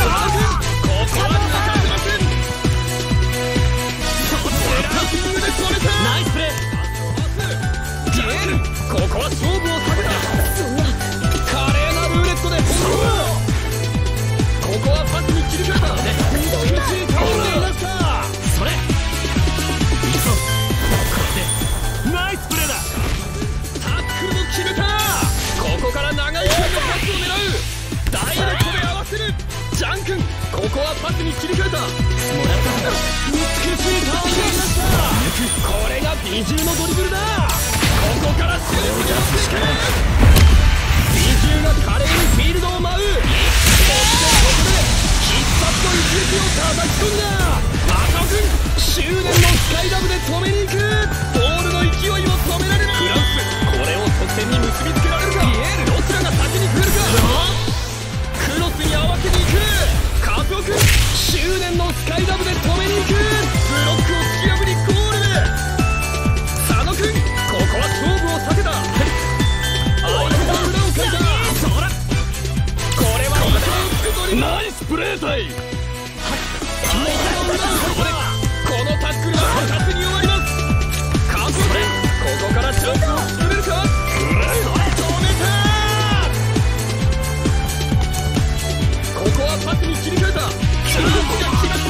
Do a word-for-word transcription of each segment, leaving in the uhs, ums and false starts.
こは抜かせません。ナイスプレー。ジェール、ここは勝負をかけた。華麗なルーレットでここはパスに切り替えた。打ちに倒んでいました。それいいぞ。これでナイスプレーだ。タックルも決めた。ここから長い距離のパスを狙う。ダイレクトで合わせる。ジャン君、ここはパスに切り替えた。もらった美しいターンをしました。これが美獣のドリブルだ。ここからシュートに持っていく。美獣が華麗にフィールドを舞う。そしてここで必殺の一撃を叩き込んだ。マサオ君、執念のスカイダブで止めに行く。ボールの勢いを止められない。フランス、これを得点に結びつけられるか。どちらが先に来るか。クロスに合わせに行く。カズオ君、執念のスカイダブで止めに行く。ブロックを突き破りゴール。佐野君、ここは勝負を避けた。相手の裏をかいた。そらこれは意表をつくドリブル。ナイスプレータイ。相手の裏をかいた。このタックルは互角に終わります。カズオ君、ここからチャンスを作れるか。止めた。ここはパスに切り替えた。チャンスが決まった。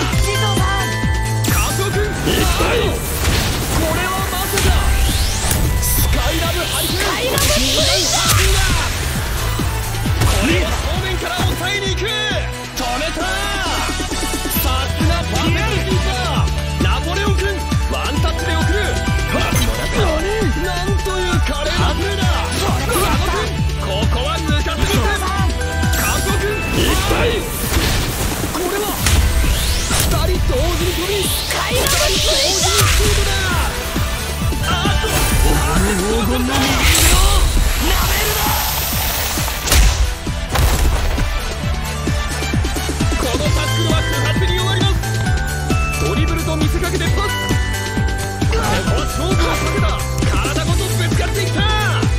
カズオ君、いったい。これはまさかスカイラブハリケーン。スカイラブハリケーンだ。これは正面から抑えに行く。止めた。さすがパーフェクトキーパー。ナポレオン君、ワンタッチで送る。なんという華麗なプレーだ。佐野君、ここは抜かせません。カズオ君、いったい。これはふたり同時に飛びスカイラブハリケーン。同時にシュートだ。あっと黄金の右腕をなめるな。このタックルは不発に終わります。ドリブルと見せかけてパス。ここは勝負をかけた。体ごとぶつかっていった。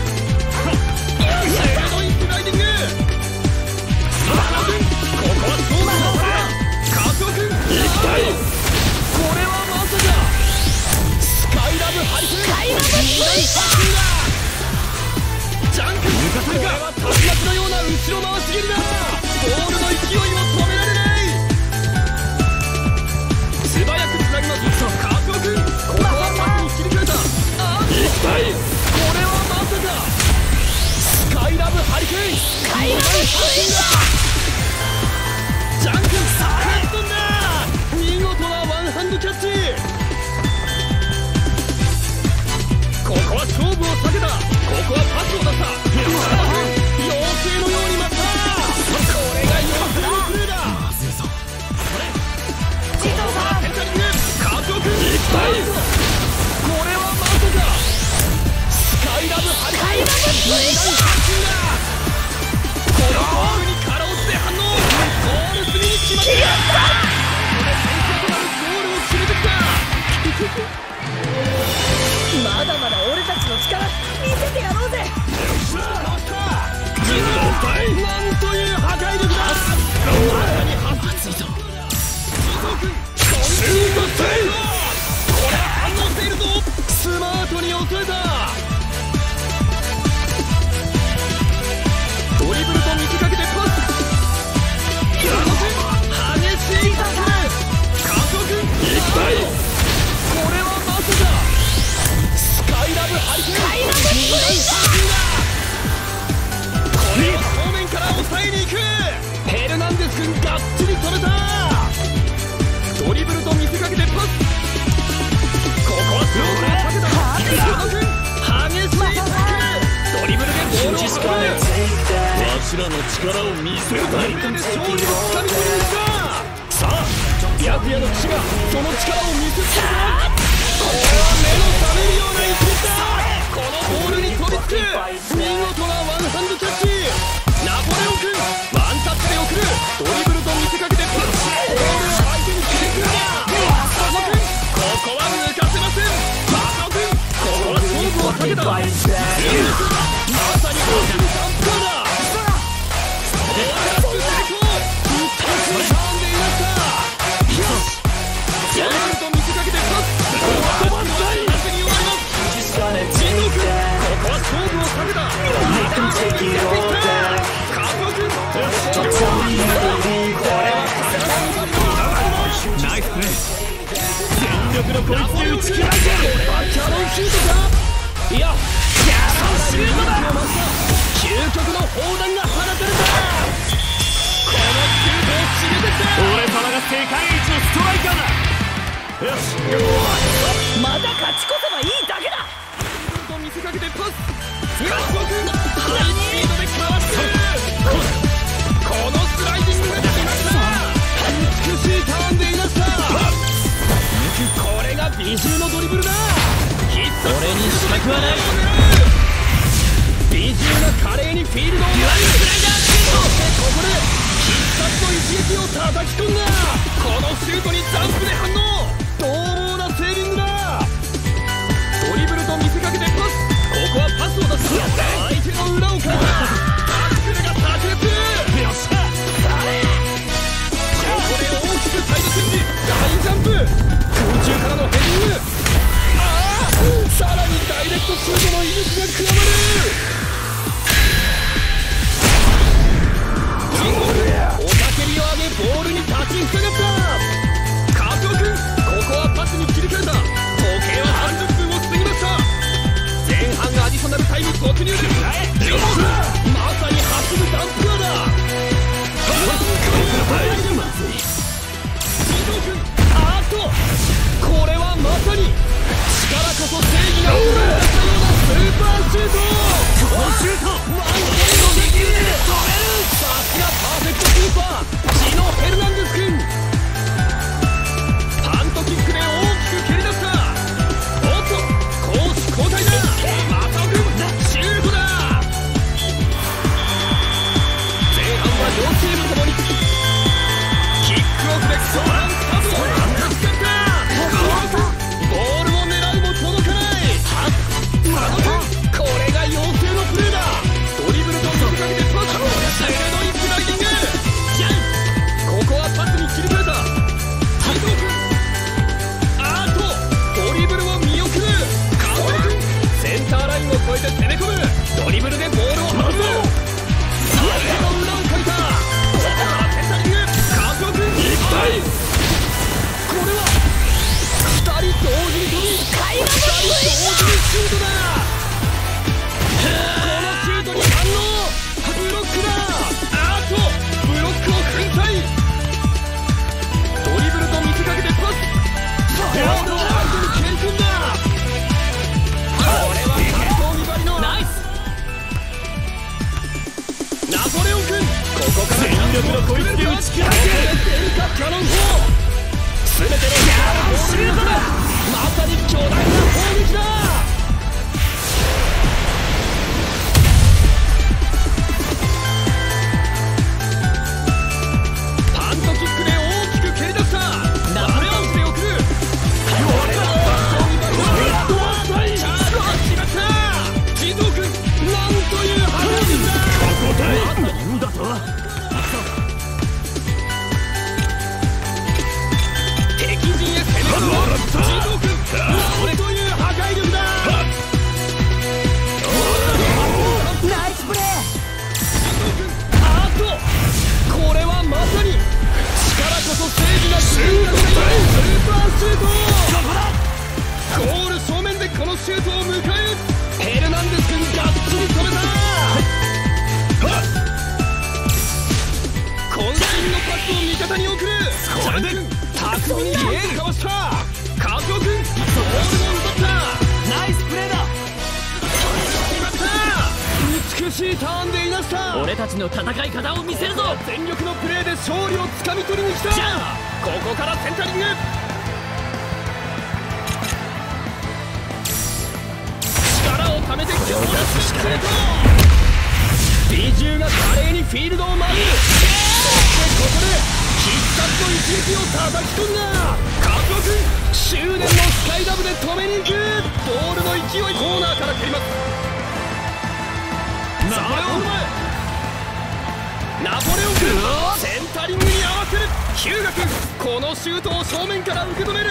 鋭いスライディング。佐野君、ここは勝負をかけた。カズオ君、いったい。これはまさかスカイラブハリケーン。スカイラブハリケーンだ。ジャン君、これは竜巻のような後ろ回し蹴りだ。ボールの勢いを止められない。素早くつなぎます。カズオ君、ここはパスに切り替えた。あっ、いったい。これはまさかスカイラブハリケーン。スカイラブハリケーンだ。ジャン君、さあ飛んだ。見事なワンハンドキャッチ。ここは勝負を避けた。ここはパスを出した。妖精のように待った。これが妖精のプレーだ。まずいぞ。それここからセンタリング。カズオ君、いったい。これはまさかスカイラブハリケーン。スカイラブハリケーンだ。このボールにカロースで反応。ゴール隅に決まった。ここで先制となるゴールを決めてきた。まだまだ俺たちの力見せてやろうぜ。なんという破壊力だ。まさに熱いぞ。シュートセーフ。これは反応しているぞ。スマートに抑えた。ドリブルと見せかけてパス。激しいタックル。カズオ君、いったい。これはまさかスカイラブハリケーン。スカイラブハリケーンだ。これを正面から抑えに行く。ヘルナンデス君、がっちり止めた。ドリブルと見せかけてパス。ここはスローをかけた。佐野君、激しいタックル。ドリブルでボールを運ぶ。わしらの力を見せるためで勝利をつかみ取りに来た。さあ、ヤクヤの騎士がその力を見せつける。これは目の覚めるような一撃だ。このボールに飛びつく見事なワンハンドキャッチ。ナポレオン君、ワンタッチで送る。ドリブルと見せかけてパス。ボールを相手に決めてくるんだ。佐野君、ここは抜かせません。佐野君、ここは勝負をかけた。まさにハッピージャンプだ。ボールが成功。 界一のストライカーだ。よし、 また勝ち越せばいいだけだ。 と見せかけてパス。ハイスピードでかわしてる。このスライディングが決まった。美しいターンでいなした。これが美獣のドリブルだ。 俺に資格はない。 美獣が華麗にフィールドを割るスライダーシュート。そしてここで必殺の一撃を叩き込んだ。このシュートにジャンプで反応。獰猛なセーリングだ。ドリブルと見せかけてパス。ここはパスを出す。相手の裏をかいた。タックルが炸裂。よっしゃ。ここで大きくサイドチェンジ。大ジャンプ。空中からのヘディング。ああ、さらにダイレクトシュートの威力が加わる。雄たけびを上げボールに立ちふさがった。カツオ君、ここはパスに切り替えた。時計はさんじゅっぷんを過ぎました。前半アディショナルタイム突入です。まさに走るダンプアーだ。あーっと、これはまさに力こそ正義が生まれたようなスーパーシュート。このシュートワンハンドできる。止める。さすがパーフェクトキーパージノ・ヘルナンデス君。パントキックで大きく蹴り出した。おっと、攻守交代だ。マサオ君シュートだ。前半は両チームともにキックオフでソーランスタブを使った。ボールを狙うも届かない。佐野君、これが妖精のプレーだ。ドリブルと見せかけてパス。鋭いスライディング。ジャン。ここはパスに切り替えた。伊藤君、あーっとドリブルを見送る。カオル君、センターラインを越えて攻め込む。ドリブルでボールを運ぶ。相手の裏をかいた。ここからセンタリング。カオル君、いっぱい。これはふたり同時に飛び、ふたり同時にシュートだ。このシュートに反応。ブロックだ。あーっとブロックを粉砕。ドリブルと見せかけてパス。ボールを相手に蹴り込んだ。これは関東見張りのナイス。ナポレオン君、ここから全力のこいつで打ち切られる。電化キャノン砲。全てのシュートだ。まさに巨大な砲撃だ。パントキックで大きく蹴り出した。ナポレオンして送る。これはドアーチャージは決まった。地蔵君、なんというハロウィンだ。ここだ。まさに無だと。敵陣へ攻め込む。地蔵君、なんという破壊力だ。 ナイスプレー。 あーっと、これはまさに力こそ正義がスーパーシュート。ゴール正面でこのシュートを迎える。ヘルナンデス君、がっちり止めた。渾身のパスを味方に送る。ジャン君、巧みにゲームかわした。カツオ君、ボールも奪った。 ナイスプレーだ。 決まった。美しいターンでいなした。 俺たちの戦い方を見せるぞ。 全力のプレーで勝利をつかみ取りに来た。 じゃあここからセンタリング。力をためて強烈なシュート。美獣が華麗にフィールドを回る。そしてここで必殺の一撃を叩き込んだ。カツオ君、執念のスカイダブで止めに行く。ボールの勢い。コーナーから蹴ります。ナポレオン前。ナポレオン君、センタリングに合わせる。ヒューガ君、このシュートを正面から受け止める。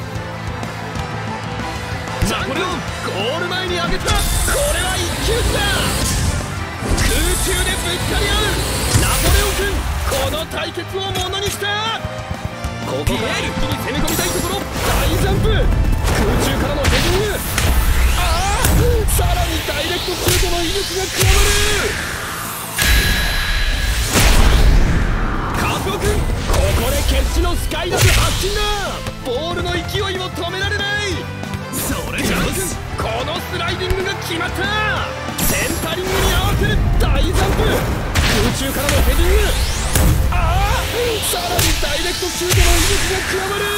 ナポレオン、ゴール前に上げた。これは一騎打ちだ。空中でぶつかり合う。ナポレオン君、この対決をものにした。ここから一気に攻め込みたいところ。大ジャンプ。空中からのヘディング。ああ、さらにダイレクトシュートの威力が加わる。カツオ君、ここで決死のススカイダブ発進だ。ボールの勢いも止められない。それじゃこのスライディングが決まった。センタリングに合わせる大ジャンプ、空中からのヘディング。ああ、さらにダイレクトシュートの威力が加わる。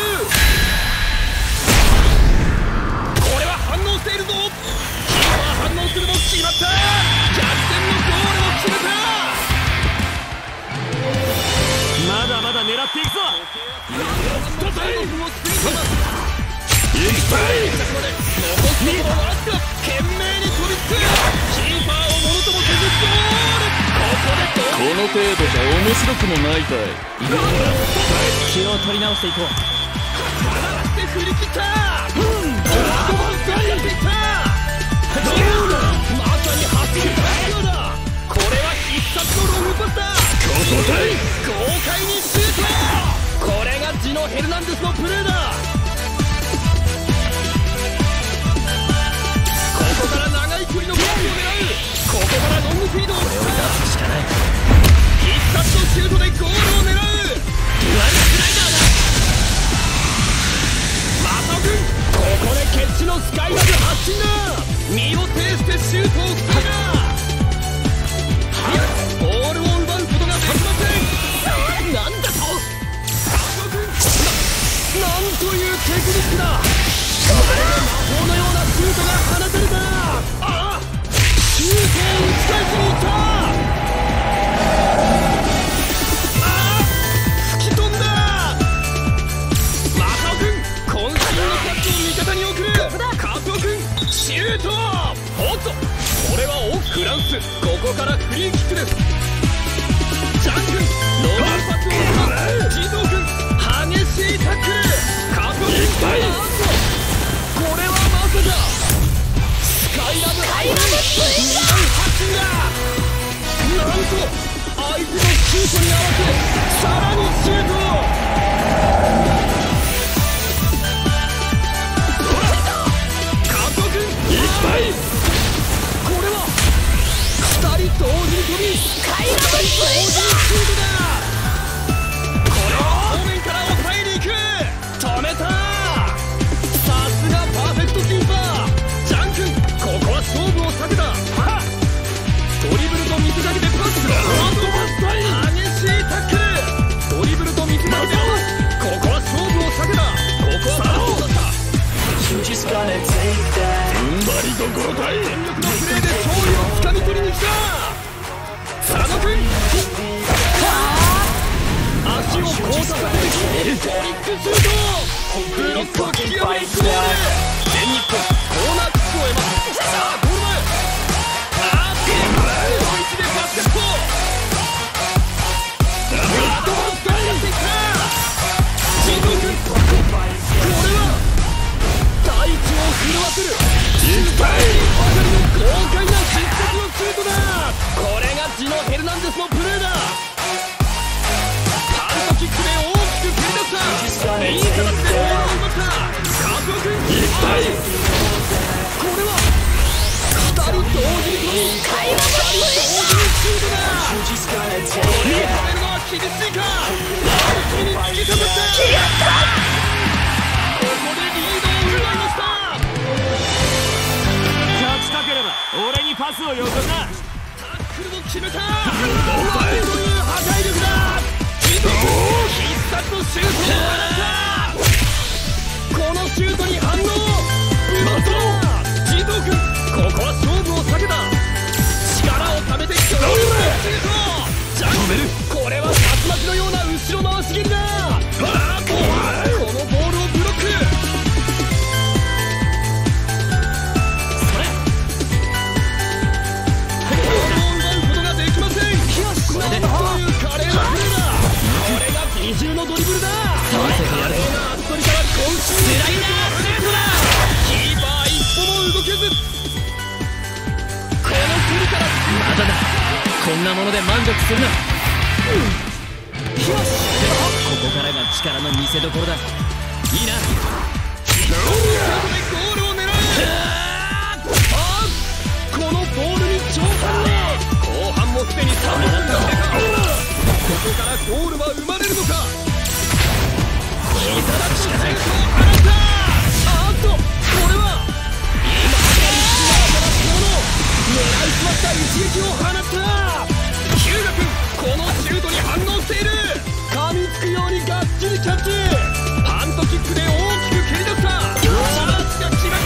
これは反応しているぞ。キーパー反応するも決まった。逆転のゴールも決めた。まだまだ狙っていくぞ。いっぱい残すところわずか。懸命に飛びつく。キーパーをものともせずゴール。ここでこの程度じゃ面白くもないかい。 気を取り直していこう。 離して振り切った。うん、ドラゴンスタイルでいった。どうだ、まさに走るタイムだ。これは必殺のロングパスだ。ここだい、豪快にシュート。これがジノ・ヘルナンデスのプレーだ。ここから長い距離のゴールを狙う。ここからロングフィードをこれを出すしかない。必殺のシュートでゴールを狙う。ドライブスライダーだ。マサオ君、ここで決死のスカイラブ発進だ。身を挺してシュートを防いだ。ボールを奪うことができません。なんだと、マサオ君、な、なんというテクニックだ。まるで魔法のようなシュートが放たれた。ああ、シュートを打ち返しに行った。ああ、吹き飛んだ。マサオ君、渾身のキャッチを味方に送る。カツオ君、シュート。おっと、これはオフフランス。ここからフリーキックです。ジャン君、ロングパスを受けます。ジゾウ君、激しいタックル。カツオ君、これはまさかスカイラブハイラブツインだ。発進だ。なんと相手のシュートに合わせさらにシュート。加藤君、いっぱい。これはふたり同時に飛びスカイラブツインだ。同時にシュートだ。これは正面から抑えに行く。止めた。パーフェクトキーパージャン君、ここは勝負を避けた。ドリブルと見せかけてパス。激しいタックル。ドリブルと見せかけてパス。ここは勝負を避けた。ここはパスを出した。踏ん張りどころかい。全力のプレーで勝利をつかみ取りに来た。佐野君、足を交差させて決めるトリックシュート。ブロックを突き破りゴール。全日本コーナーキックを得ます。さあゴール前。あーっとドイツでバスケット。あとも使い出していった。ジゾウ君、これは大地を震わせるいっぱいばかりの豪快な必殺のシュートだ。これがジノ・ヘルナンデスのプレーだ。ハンドキックで大きく蹴り出した。いい形でボールを奪った。カツオ君、いっぱい。これはふたり同時に飛びふたり同時にシュートだ。これを止めるのは厳しいか。ラウンドに突き刺さった。ここでリードを奪いました。 勝ちたければ俺にパスをよこさ。 タックルも決めた。なんという破壊力だ。必殺のシュートを放った。このシュートに反応。ブロックだ。ジゾウ君、ここは勝負を避けた。力をためて強烈なシュート。ジャンプ、これは竜巻のような後ろ回し蹴りだ。あーっとこのボールをブロック。それボールを奪うことができません。なんという華麗なプレーだ。これが美獣のドリブルだ。華麗な足取りから渾身のシュートを放った。キーパー一歩も動けず。この距離からまだだ。こんなもので満足するな。ここからが力の見せ所だ。いいな。 ロングサーブでゴールを狙う。あー、このボールに挑戦だ。後半もすでにさんだった。ここからゴールは生まれるのか。 れを正すしかない。あっとこれは今まさにスマートなもの狙いすまった一撃を放ったヒューガ君、このシュートに反応している。噛みつくようにがっちりキャッチ。パントキックで大きく蹴り出した。チャンスが決まった。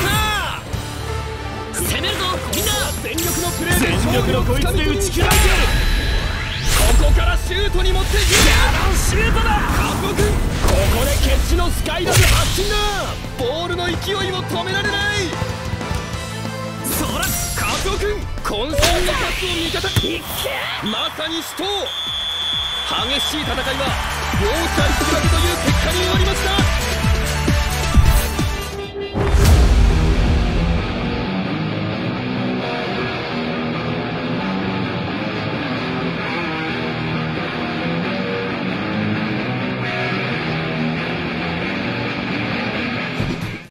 攻めるぞみんな。 全力のプレーで全力のこいつで打ち切られてやる。 ここからシュートに持っていく。 シュートだカズオ君、ここで決死のスカイダブ発進だ。ボールの勢いを止められない。そらカズオ君、渾身のパスを味方。まさに死闘。激しい戦いは両者引き分け